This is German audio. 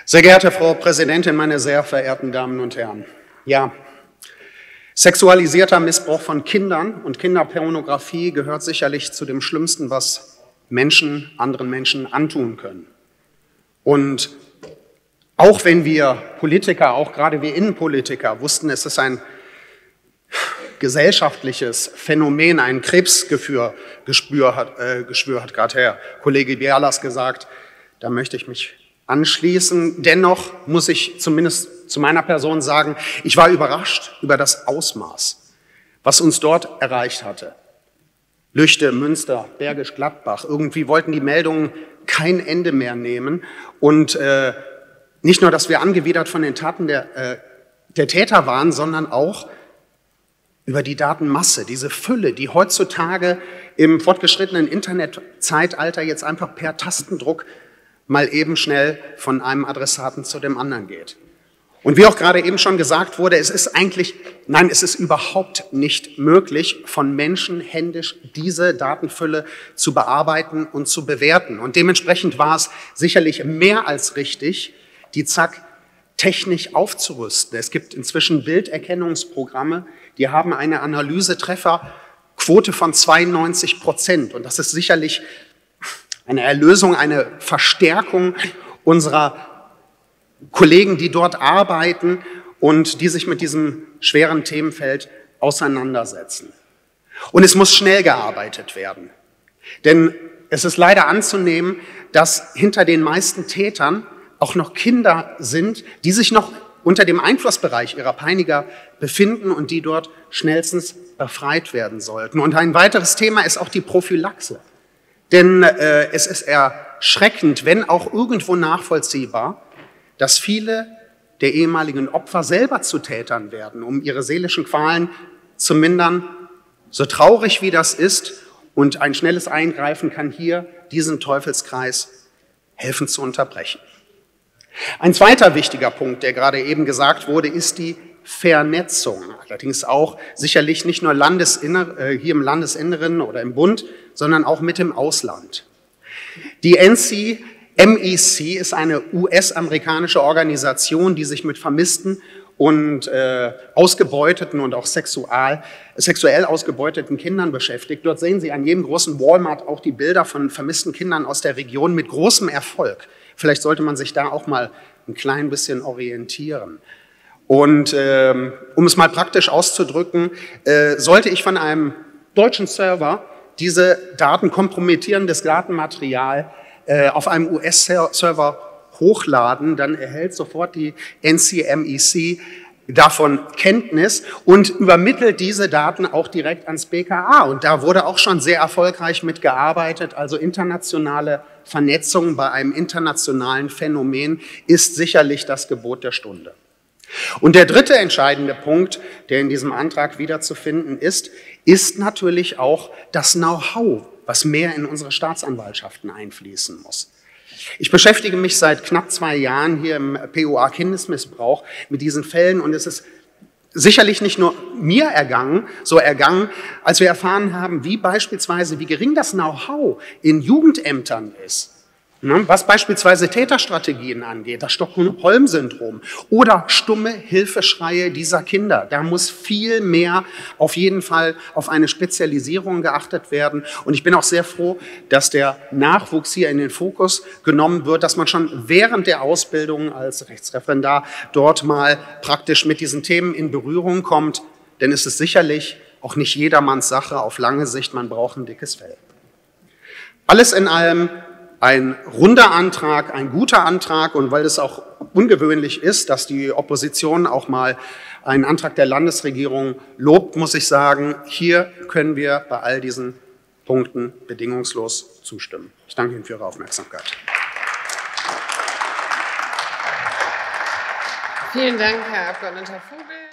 Sehr geehrte Frau Präsidentin, meine sehr verehrten Damen und Herren. Ja, sexualisierter Missbrauch von Kindern und Kinderpornografie gehört sicherlich zu dem Schlimmsten, was Menschen anderen Menschen antun können. Und auch wenn wir Politiker, auch gerade wir Innenpolitiker, wussten, es ist ein gesellschaftliches Phänomen, ein Krebsgeschwür hat gerade Herr Kollege Bialas gesagt, da möchte ich mich anschließen. Dennoch muss ich zumindest zu meiner Person sagen, ich war überrascht über das Ausmaß, was uns dort erreicht hatte. Lüchte, Münster, Bergisch Gladbach, irgendwie wollten die Meldungen kein Ende mehr nehmen. Und nicht nur, dass wir angewidert von den Taten der Täter waren, sondern auch über die Datenmasse, diese Fülle, die heutzutage im fortgeschrittenen Internetzeitalter jetzt einfach per Tastendruck mal eben schnell von einem Adressaten zu dem anderen geht. Und wie auch gerade eben schon gesagt wurde, es ist überhaupt nicht möglich, von Menschen händisch diese Datenfülle zu bearbeiten und zu bewerten. Und dementsprechend war es sicherlich mehr als richtig, die ZAK technisch aufzurüsten. Es gibt inzwischen Bilderkennungsprogramme, die haben eine Analysetrefferquote von 92%. Und das ist sicherlich eine Erlösung, eine Verstärkung unserer Kollegen, die dort arbeiten und die sich mit diesem schweren Themenfeld auseinandersetzen. Und es muss schnell gearbeitet werden. Denn es ist leider anzunehmen, dass hinter den meisten Tätern auch noch Kinder sind, die sich noch unter dem Einflussbereich ihrer Peiniger befinden und die dort schnellstens befreit werden sollten. Und ein weiteres Thema ist auch die Prophylaxe. Denn es ist erschreckend, wenn auch irgendwo nachvollziehbar, dass viele der ehemaligen Opfer selber zu Tätern werden, um ihre seelischen Qualen zu mindern. So traurig wie das ist, und ein schnelles Eingreifen kann hier diesen Teufelskreis helfen zu unterbrechen. Ein zweiter wichtiger Punkt, der gerade eben gesagt wurde, ist die Vernetzung. Allerdings auch sicherlich nicht nur hier im Landesinneren oder im Bund, sondern auch mit dem Ausland. Die NCMEC ist eine US-amerikanische Organisation, die sich mit vermissten und ausgebeuteten und auch sexuell ausgebeuteten Kindern beschäftigt. Dort sehen Sie an jedem großen Walmart auch die Bilder von vermissten Kindern aus der Region mit großem Erfolg. Vielleicht sollte man sich da auch mal ein klein bisschen orientieren. Und um es mal praktisch auszudrücken, sollte ich von einem deutschen Server diese Daten, kompromittierendes Datenmaterial auf einem US-Server hochladen, dann erhält sofort die NCMEC davon Kenntnis und übermittelt diese Daten auch direkt ans BKA. Und da wurde auch schon sehr erfolgreich mitgearbeitet. Also internationale Vernetzung bei einem internationalen Phänomen ist sicherlich das Gebot der Stunde. Und der dritte entscheidende Punkt, der in diesem Antrag wiederzufinden ist natürlich auch das Know-how, was mehr in unsere Staatsanwaltschaften einfließen muss. Ich beschäftige mich seit knapp 2 Jahren hier im POA Kindesmissbrauch mit diesen Fällen und es ist sicherlich nicht nur mir so ergangen, als wir erfahren haben, wie gering das Know-how in Jugendämtern ist. Was beispielsweise Täterstrategien angeht, das Stockholm-Syndrom oder stumme Hilfeschreie dieser Kinder. Da muss viel mehr auf jeden Fall auf eine Spezialisierung geachtet werden. Und ich bin auch sehr froh, dass der Nachwuchs hier in den Fokus genommen wird, dass man schon während der Ausbildung als Rechtsreferendar dort mal praktisch mit diesen Themen in Berührung kommt. Denn es ist sicherlich auch nicht jedermanns Sache auf lange Sicht, man braucht ein dickes Fell. Alles in allem ein runder Antrag, ein guter Antrag, und weil es auch ungewöhnlich ist, dass die Opposition auch mal einen Antrag der Landesregierung lobt, muss ich sagen, hier können wir bei all diesen Punkten bedingungslos zustimmen. Ich danke Ihnen für Ihre Aufmerksamkeit. Vielen Dank, Herr Abgeordneter Vogel.